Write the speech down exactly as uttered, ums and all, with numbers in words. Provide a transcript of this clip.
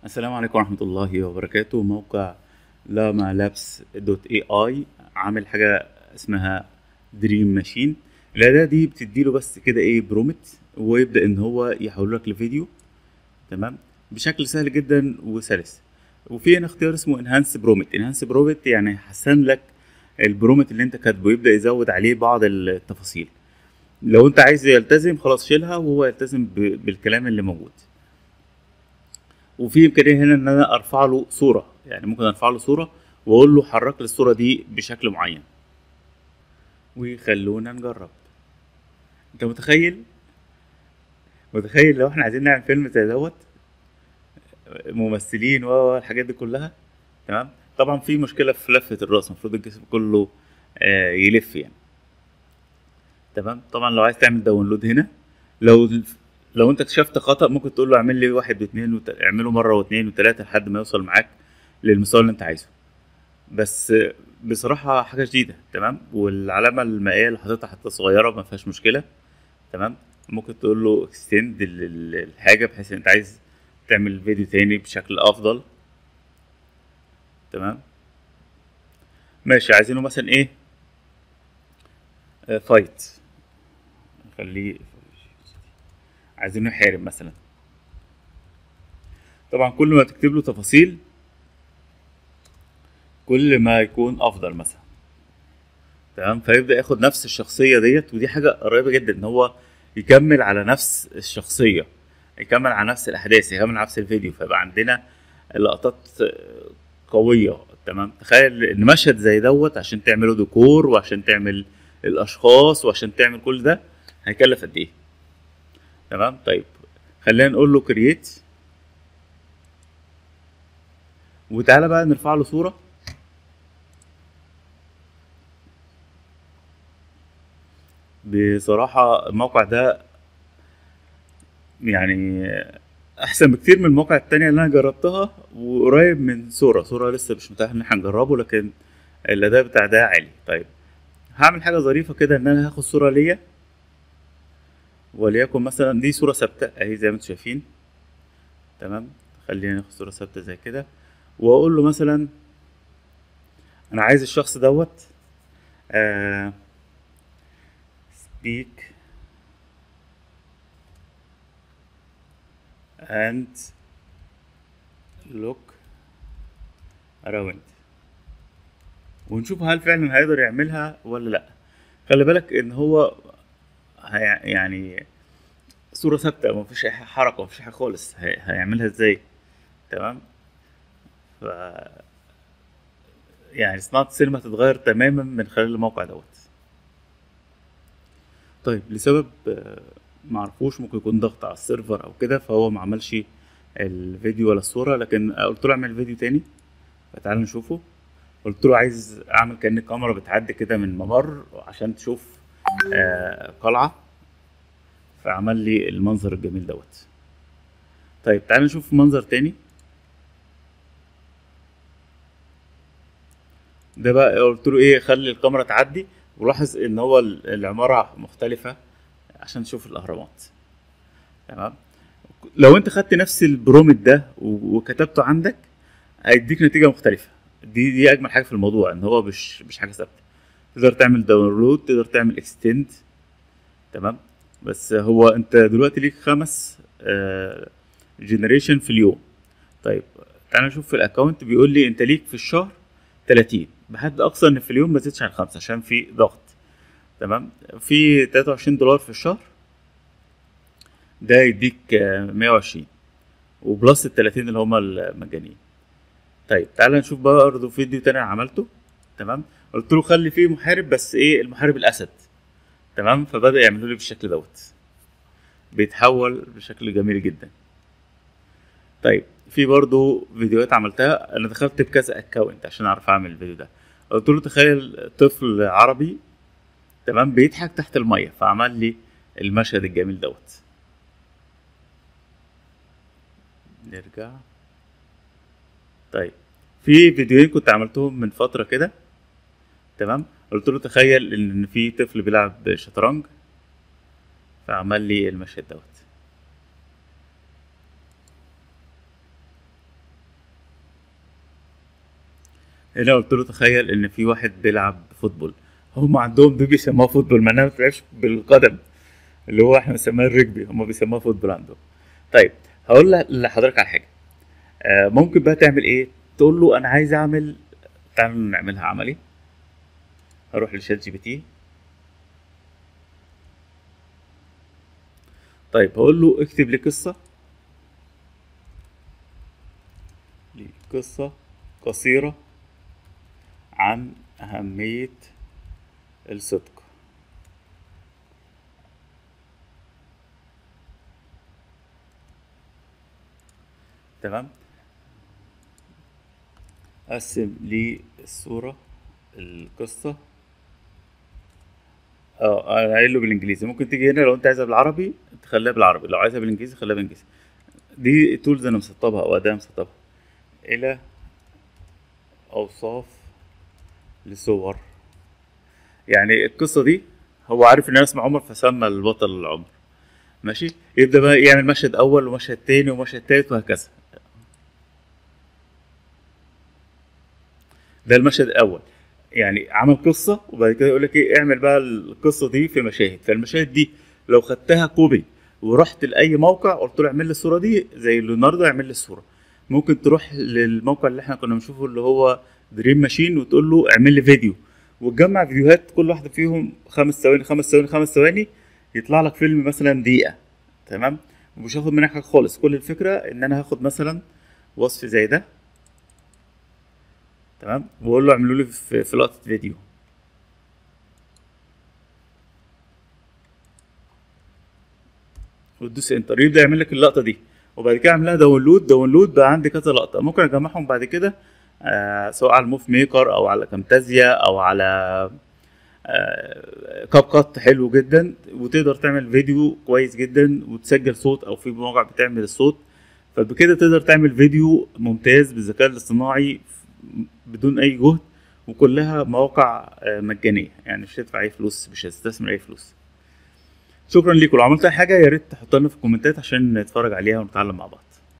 السلام عليكم ورحمة الله وبركاته. موقع لاما لابس دوت اي اي عامل حاجة اسمها دريم ماشين. الأداة دي بتديله بس كده ايه برومت، ويبدأ ان هو يحول لك لفيديو. تمام، بشكل سهل جدا وسلس. وفي هنا اختيار اسمه انهانس برومت. انهانس برومت يعني يحسن لك البرومت اللي انت كاتبه، يبدأ يزود عليه بعض التفاصيل. لو انت عايز يلتزم خلاص شيلها وهو يلتزم ب- بالكلام اللي موجود. وفي امكانيه هنا ان انا ارفع له صوره، يعني ممكن ارفع له صوره واقول له حرك لي الصوره دي بشكل معين. وخلونا نجرب. انت متخيل متخيل لو احنا عايزين نعمل فيلم زي دوت، ممثلين و الحاجات دي كلها. تمام، طبعا في مشكله في لفه الراس، المفروض الجسم كله آه يلف يعني. تمام، طبعا لو عايز تعمل داونلود هنا، لو لو انت اكتشفت خطأ ممكن تقول له اعمل لي واحد واثنين وت... اعمله مره واثنين وثلاثه لحد ما يوصل معاك للمستوى اللي انت عايزه. بس بصراحة حاجة جديدة. تمام، والعلامة المائية اللي حاططها حتى صغيرة ما فيهاش مشكلة. تمام، ممكن تقول له اكستند الحاجة بحيث ان انت عايز تعمل فيديو تاني بشكل افضل. تمام، ماشي، عايزينه مثلا ايه، آه فايت، خليه عايزينه يحارب مثلا. طبعا كل ما تكتب له تفاصيل كل ما يكون افضل مثلا. تمام، فيبدأ ياخد نفس الشخصية ديت، ودي حاجة قريبة جدا ان هو يكمل على نفس الشخصية، يكمل على نفس الأحداث، يكمل على نفس الفيديو، فيبقى عندنا لقطات قوية. تمام، تخيل ان مشهد زي دوت عشان تعمله ديكور وعشان تعمل الأشخاص وعشان تعمل كل ده هيكلف قد ايه. تمام، طيب خلينا نقول له كرييت، وتعالى بقى نرفع له صورة. بصراحة الموقع ده يعني احسن بكتير من المواقع التانية اللي انا جربتها، وقريب من صورة صورة لسه مش متاح ان احنا نجربه، لكن الاداء بتاع ده عالي. طيب هعمل حاجة ظريفة كده، ان انا هاخد صورة ليا، وليكن مثلا دي صورة ثابتة اهي زي ما انتم شايفين. تمام، خلينا ناخد صورة ثابتة زي كده، واقول له مثلا انا عايز الشخص دوت آه speak and look around، ونشوف هل فعلا هيقدر يعملها ولا لا. خلي بالك ان هو هي يعني صورة ثابتة، مفيش أي حركة، مفيش حاجة خالص، هي... هيعملها ازاي؟ تمام، ف يعني صناعة السينما هتتغير تماما من خلال الموقع دوت. طيب لسبب آه، معرفوش، ممكن يكون ضغط على السيرفر أو كده، فهو ما عملش الفيديو ولا الصورة، لكن قلت له اعمل فيديو تاني، فتعال نشوفه. قلت له عايز أعمل كأن الكاميرا بتعدي كده من ممر عشان تشوف آه قلعة، فعمل لي المنظر الجميل دوت. طيب تعال نشوف منظر تاني. ده بقى قلت له ايه، خلي الكاميرا تعدي، ولاحظ ان هو ال- العمارة مختلفة عشان تشوف الاهرامات. تمام، لو انت خدت نفس البرومت ده و- وكتبته عندك هيديك نتيجة مختلفة. دي دي اجمل حاجة في الموضوع، ان هو مش مش حاجة ثابتة. تقدر تعمل داونلود، تقدر تعمل اكستند. تمام، بس هو انت دلوقتي ليك خمس جنريشن في اليوم. طيب تعالى نشوف في الاكونت، بيقول لي انت ليك في الشهر ثلاثين، بحد اقصى ان في اليوم ما تزيدش عن خمسة عشان في ضغط. تمام، في تلاتة وعشرين دولار في الشهر، ده يديك آه، مية وعشرين، وبلس ال ثلاثين اللي هما المجانيين. طيب تعالى نشوف بقى برضه فيديو تاني انا عملته. تمام، قلت له خلي فيه محارب، بس ايه، المحارب الاسد. تمام، فبدأ يعمله لي بالشكل دوت، بيتحول بشكل جميل جدا. طيب في برضه فيديوهات عملتها، انا دخلت بكذا اكونت عشان اعرف اعمل الفيديو ده. قلت له تخيل طفل عربي تمام بيضحك تحت الميه، فعمل لي المشهد الجميل دوت. نرجع. طيب في فيديوهين كنت عملتهم من فتره كده. تمام، قلت له تخيل ان في طفل بيلعب شطرنج، فعمل لي المشهد دوت. هنا قلت له تخيل ان في واحد بيلعب فوتبول. هم عندهم دي بيسموها فوتبول مع انها ما بتلعبش بالقدم، اللي هو احنا بنسميها الرجبي، هم بيسموها فوتبول عندهم. طيب هقول ل- لحضرتك على حاجه. آه ممكن بقى تعمل ايه؟ تقول له انا عايز اعمل، تعالوا نعملها عملي. هروح لشات جي بي تي. طيب هقول له اكتب لي قصه، لي قصه قصيره عن اهميه الصدق. تمام. قسم لي الصوره، القصه. اه انا قايل له بالانجليزي، ممكن تيجي هنا لو انت عايزها بالعربي تخليها بالعربي، لو عايزها بالانجليزي خليها بالانجليزي. دي تولز انا مسطبها او اداه مسطبها. الى اوصاف لصور. يعني القصه دي، هو عارف ان انا اسمي عمر فسمى البطل عمر. ماشي. يبدا بقى يعمل مشهد اول ومشهد تاني ومشهد تالت وهكذا. ده المشهد الاول. يعني عمل قصه وبعد كده يقول لك ايه، اعمل بقى القصه دي في مشاهد. فالمشاهد دي لو خدتها كوبي ورحت لاي موقع قلت له اعمل لي الصوره دي زي ليوناردو اعمل لي الصوره، ممكن تروح للموقع اللي احنا كنا بنشوفه اللي هو دريم ماشين وتقول له اعمل لي فيديو، وتجمع فيديوهات كل واحده فيهم خمس ثواني خمس ثواني خمس ثواني، يطلع لك فيلم مثلا دقيقه. تمام. ومش هاخد منك حاجه خالص، كل الفكره ان انا هاخد مثلا وصف زي ده. تمام. واقول له اعملوا لي في, في لقطه فيديو. وتدوس انتر يبدا يعمل لك اللقطه دي، وبعد كده اعملها داونلود. داونلود بقى عندي كذا لقطه ممكن اجمعهم بعد كده، آه سواء على الموف ميكر او على كامتازيا او على آه كاب كات. حلو جدا، وتقدر تعمل فيديو كويس جدا وتسجل صوت، او في مواقع بتعمل الصوت. فبكده تقدر تعمل فيديو ممتاز بالذكاء الاصطناعي بدون اي جهد، وكلها مواقع آه مجانيه، يعني مش هتدفع اي فلوس، مش هتستثمر اي فلوس. شكرا ليكم. لو عملت اي حاجه يا ريت تحطها لنا في الكومنتات عشان نتفرج عليها ونتعلم مع بعض.